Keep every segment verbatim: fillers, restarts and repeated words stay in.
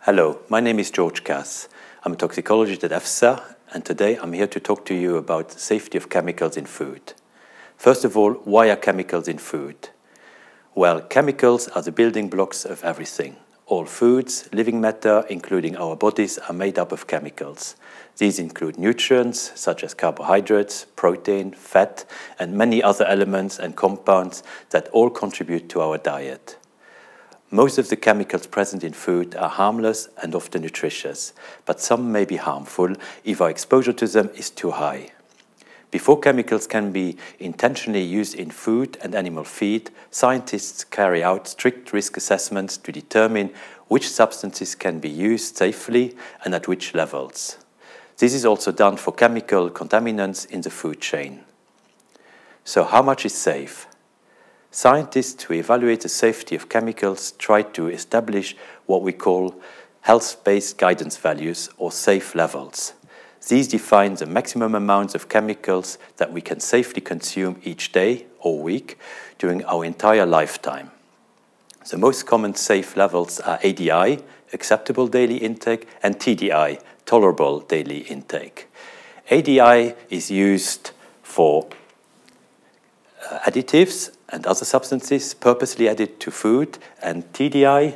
Hello, my name is George Cass. I'm a toxicologist at EFSA, and today I'm here to talk to you about the safety of chemicals in food. First of all, why are chemicals in food? Well, chemicals are the building blocks of everything. All foods, living matter, including our bodies, are made up of chemicals. These include nutrients, such as carbohydrates, protein, fat, and many other elements and compounds that all contribute to our diet. Most of the chemicals present in food are harmless and often nutritious, but some may be harmful if our exposure to them is too high. Before chemicals can be intentionally used in food and animal feed, scientists carry out strict risk assessments to determine which substances can be used safely and at which levels. This is also done for chemical contaminants in the food chain. So how much is safe? Scientists who evaluate the safety of chemicals try to establish what we call health-based guidance values or safe levels. These define the maximum amounts of chemicals that we can safely consume each day or week during our entire lifetime. The most common safe levels are A D I, acceptable daily intake, and T D I, tolerable daily intake. A D I is used for uh, additives and other substances purposely added to food, and T D I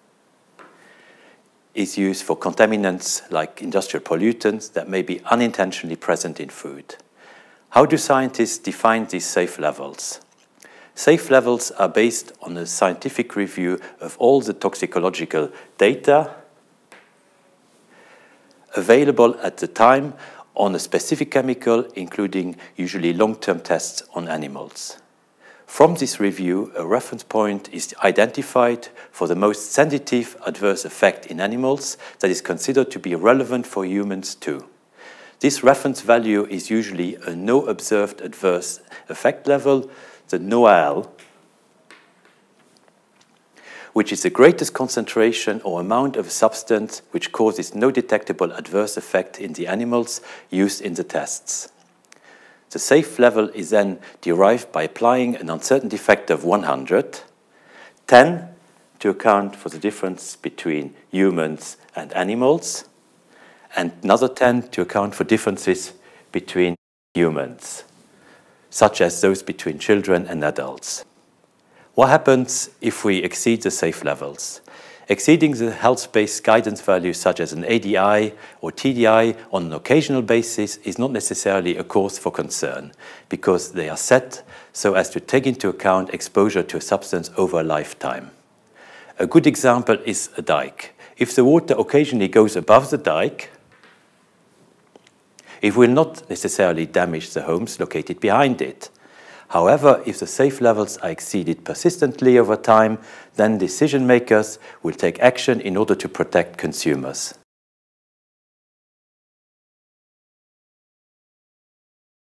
is used for contaminants like industrial pollutants that may be unintentionally present in food. How do scientists define these safe levels? Safe levels are based on a scientific review of all the toxicological data available at the time on a specific chemical, including usually long-term tests on animals. From this review, a reference point is identified for the most sensitive adverse effect in animals that is considered to be relevant for humans too. This reference value is usually a no observed adverse effect level, the NOAEL, which is the greatest concentration or amount of a substance which causes no detectable adverse effect in the animals used in the tests. The safe level is then derived by applying an uncertainty factor of one hundred, ten to account for the difference between humans and animals, and another ten to account for differences between humans, such as those between children and adults. What happens if we exceed the safe levels? Exceeding the health-based guidance values such as an A D I or T D I on an occasional basis is not necessarily a cause for concern, because they are set so as to take into account exposure to a substance over a lifetime. A good example is a dike. If the water occasionally goes above the dike, it will not necessarily damage the homes located behind it. However, if the safe levels are exceeded persistently over time, then decision makers will take action in order to protect consumers.